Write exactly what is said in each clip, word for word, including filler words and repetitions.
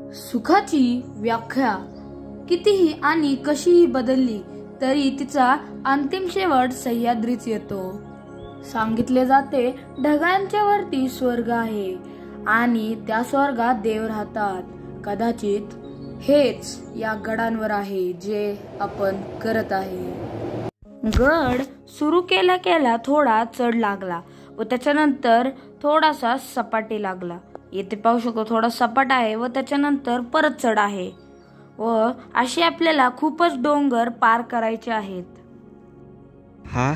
सुखाची व्याख्या कितीही आणि कशीही बदलली तरी तिचा अंतिम शेवट सह्याद्रीच येतो. सांगितले जाते ढगांच्या वरती स्वर्ग आहे आणि त्या स्वर्गात देव राहतात. कदाचित हेच या गडांवर आहे जे आपण करत आहे. गड सुरू केला केला थोडा चढ लागला व त्याच्यानंतर थोडासा सपाटी लागला. येथे पाहू शकतो थोडा सपाट आहे व त्याच्यानंतर परत चढ आहे व असे आपल्याला खूपच डोंगर पार करायचे आहेत. हा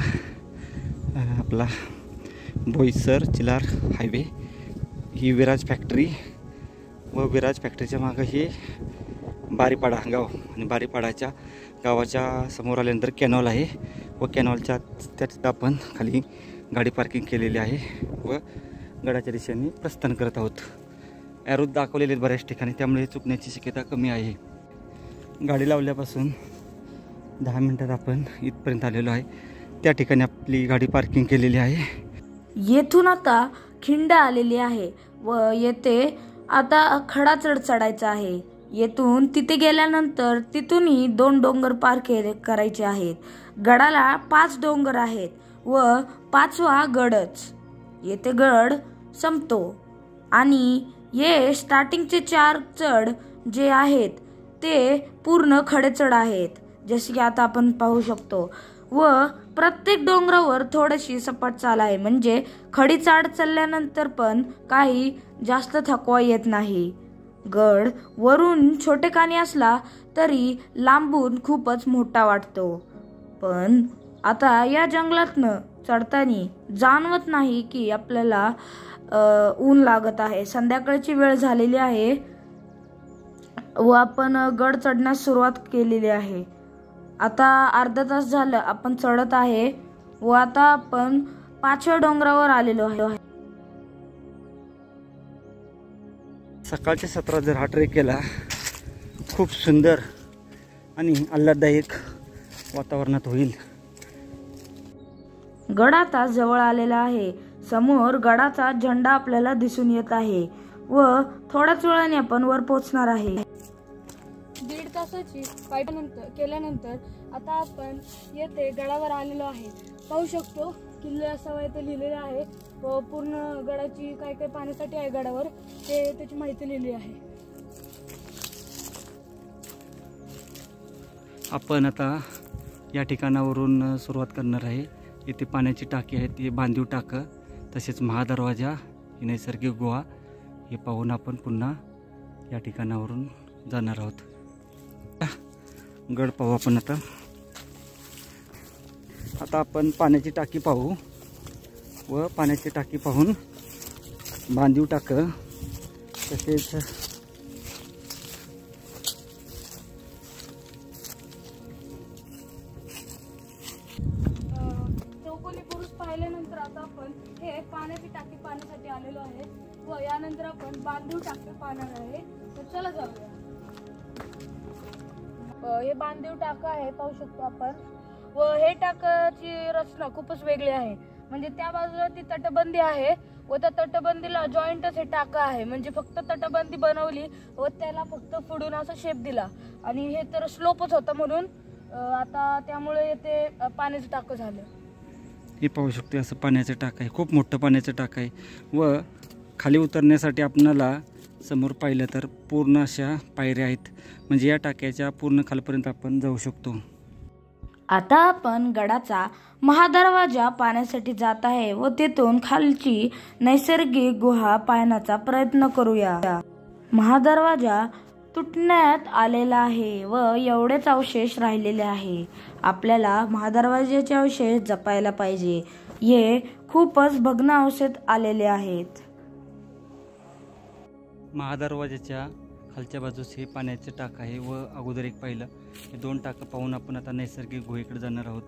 आपला बोईसर चिलार हायवे, ही विराज फॅक्टरी व विराज फॅक्टरीच्या मागे हे बारीपाडा गाव आणि बारीपाडाच्या गावाच्या समोर आल्यानंतर कॅनॉल आहे व कॅनॉलच्या त्यात आपण खाली गाडी पार्किंग केलेली आहे व गडाच्या दिशेने प्रस्थान करत आहोत. ॲरो दाखवलेले आहेत बऱ्याच ठिकाणी, त्यामुळे चुकण्याची शक्यता कमी आहे. गाडी लावल्यापासून दहा मिनिटात आपण इथपर्यंत आलेलो आहे. त्या ठिकाणी आपली गाडी पार्किंग केलेली आहे. येथून आता खिंड आलेली आहे व येथे आता खडा चढ चढायचा आहे. येथून तिथे गेल्यानंतर तिथूनही दोन डोंगर पार केले करायचे आहेत. गडाला पाच डोंगर आहेत व पाचवा गडच. येथे गड संपतो आणि ये स्टार्टिंगचे चार चढ जे आहेत ते पूर्ण खडे चढ आहेत, जसे की आता आपण पाहू शकतो. व प्रत्येक डोंगरावर थोडीशी सपाट चाल आहे, म्हणजे खडी चाड चालल्यानंतर पण काही जास्त थकवा येत नाही. गड वरून छोटेखानी असला तरी लांबून खूपच मोठा वाटतो, पण आता या जंगलातनं चढताना जाणवत नाही की आपल्याला ऊन लागत आहे. संध्याकाळची वेळ झालेली आहे व आपण गड चढण्यास सुरुवात केलेली आहे. आता अर्धा तास झालं आपण चढत आहे व आता आपण पाचव्या डोंगरावर आलेलो आहे. सकाळच्या सत्रात जर हा ट्रेक केला, खूप सुंदर आणि आल्हाददायक वातावरणात होईल. गड आता जवळ आलेला आहे. समोर गडाचा झेंडा आपल्याला दिसून येत आहे व थोड्याच वेळाने आपण वर पोहोचणार आहे. दीड तासाची पायऱ्या केल्यानंतर आता आपण येथे गडावर आलेलो आहे. पाहू शकतो किल्ले असावा इथे लिहिलेले आहे व पूर्ण गडाची काय काय पाहण्यासाठी आहे गडावर ते त्याची माहिती लिहिली आहे. आपण आता या ठिकाणावरून सुरुवात करणार आहे. इथे पाण्याची टाकी आहे, ती बांधीव टाकं, तसेच महादरवाजा, ही नैसर्गिक गुहा, हे पाहून आपण पुन्हा या ठिकाणावरून जाणार आहोत. गड पाहू आपण आता. आता आपण पाण्याची टाकी पाहू व पाण्याची टाकी पाहून बांधीव टाकं, तसेच चौकोनी पुरुष पाहिल्यानंतर आता आपण हे पाण्याची टाकी पाहण्यासाठी आलेलो आहे व यानंतर आपण बांधीव टाकी पाहणार आहे. तर चला जाऊया. हे बांधीव टाकं आहे, पाहू शकतो आपण. व हे टाकाची रचना खूपच वेगळी आहे, म्हणजे त्या बाजूला ती तटबंदी आहे व त्या तटबंदीला जॉईंटच हे टाकं आहे, म्हणजे फक्त तटबंदी बनवली व त्याला फक्त फुडून असा शेप दिला आणि हे तर स्लोपच होता म्हणून आता त्यामुळे येथे पाण्याचं टाकं झालं. हे पाहू शकतो असं पाण्याचं टाकं आहे, खूप मोठं पाण्याचं टाकं आहे व खाली उतरण्यासाठी आपणाला समोर पाहिलं तर पूर्ण अशा पायऱ्या आहेत, म्हणजे या टाक्याच्या पूर्ण खालपर्यंत आपण जाऊ शकतो. आता आपण गडाचा महादरवाजा पाहण्यासाठी जात आहे व तेथून खालची नैसर्गिक गुहा पाहण्याचा प्रयत्न करूया. महादरवाजा तुटण्यात आलेला आहे व एवढेच अवशेष राहिलेले आहे. आपल्याला महादरवाजाचे अवशेष जपायला पाहिजे, हे खूपच भग्न अवस्थेत आलेले आहेत. महादरवाजाच्या खालच्या बाजूस हे पाण्याचे टाक आहे व अगोदर एक पाहिलं, हे दोन टाकं पाहून आपण आता नैसर्गिक गुहेकडे जाणार आहोत.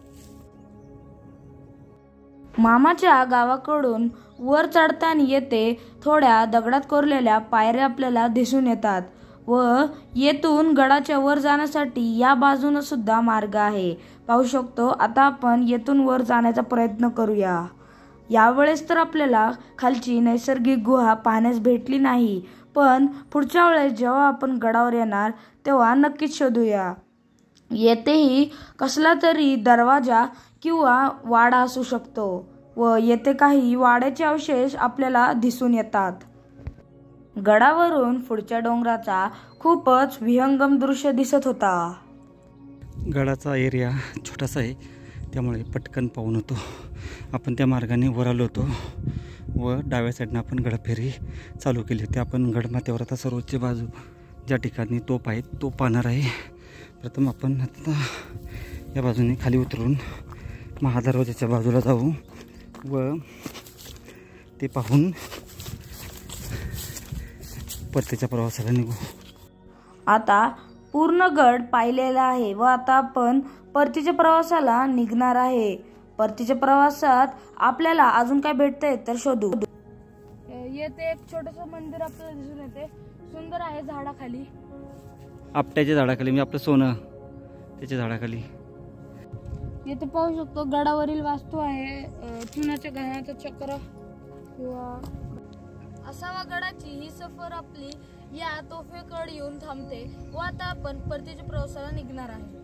मामाच्या गावाकडून वर चढताना येथे थोड्या दगडात कोरलेल्या पायऱ्या आपल्याला दिसून येतात व येथून गडाच्या वर जाण्यासाठी या बाजूने सुद्धा मार्ग आहे, पाहू शकतो. आता आपण येथून वर जाण्याचा प्रयत्न करूया. यावेळेस तर आपल्याला खालची नैसर्गिक गुहा पाहण्यास भेटली नाही, पण पुढच्या वेळेस जेव्हा आपण गडावर येणार तेव्हा नक्कीच शोधूया. येथेही कसला तरी दरवाजा किंवा वाडा असू शकतो व येथे काही वाड्याचे अवशेष आपल्याला दिसून येतात. गडावरून पुढच्या डोंगराचा खूपच विहंगम दृश्य दिसत होता. गडाचा एरिया छोटासा आहे त्यामुळे पटकन पाहून होतो. आपण त्या मार्गाने वर आलो होतो व डाव्या साईडनं आपण गडफेरी चालू केली होती. आपण गडमाथ्यावर आता सर्वोच्च बाजू ज्या ठिकाणी तोप आहे तो पाहणार आहे. प्रथम आपण आता या बाजूने खाली उतरून महादरवाजाच्या बाजूला जाऊ व ते पाहून परतीच्या प्रवासाला निघू. आता पूर्ण गड पाहिलेला आहे व आता आपण परतीच्या प्रवासाला निघणार आहे. परतीच्या प्रवासात आपल्याला अजून काय भेटतंय तर शोधू. येथे एक छोटंसं मंदिर आपल्याला दिसून येते, सुंदर आहे झाडाखाली. आपट्याच्या झाडाखाली मी आपलं सोनं त्याच्या झाडाखाली. येथे पाहू शकतो गडावरील वास्तू आहे, चुनाच्या घाण्याचं चक्र किंवा असावा. गडाची ही सफर आपली या तोफेकडे येऊन थांबते व आता आपण परतीच्या प्रवासाला निघणार आहे.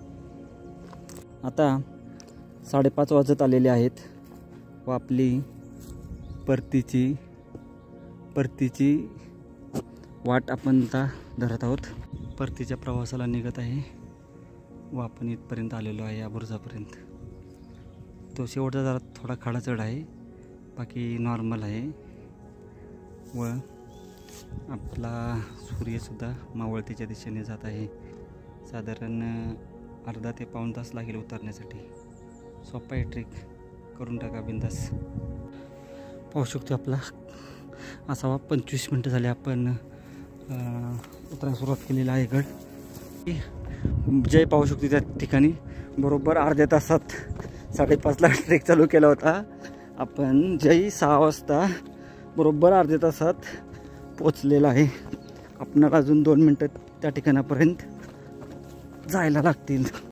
आता साडेपाच वाजत आलेले आहेत व आपली परतीची परतीची वाट आपण आता धरत आहोत. परतीच्या प्रवासाला निघत आहे व आपण इथपर्यंत आलेलो आहे या बुरुजापर्यंत. तो शेवटचा जरा थोडा खडा चढ आहे, बाकी नॉर्मल आहे व आपला सूर्यसुद्धा मावळतीच्या दिशेने जात आहे. साधारण अर्धा ते पाऊण तास लागेल उतरण्यासाठी. सोपा आहे, ट्रेक करून टाका बिंदास. पाहू शकतो आपला असावा पंचवीस मिनटं झाले आपण उतरायला सुरुवात केलेला आहे. गड जय पाहू शकतो त्या ठिकाणी बरोबर अर्ध्या तासात साडेपाचला ट्रेक चालू केला होता आपण. जय सहा वाजता बरोबर अर्ध्या तासात पोचलेला आहे. आपणाला अजून दोन मिनटं त्या ठिकाणापर्यंत जायला लागतील.